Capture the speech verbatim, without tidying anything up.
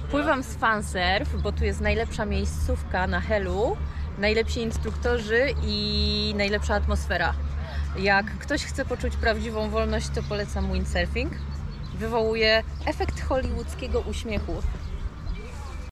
Pływam z Fansurf, bo tu jest najlepsza miejscówka na Helu, najlepsi instruktorzy i najlepsza atmosfera. Jak ktoś chce poczuć prawdziwą wolność, to polecam windsurfing. Wywołuje efekt hollywoodzkiego uśmiechu.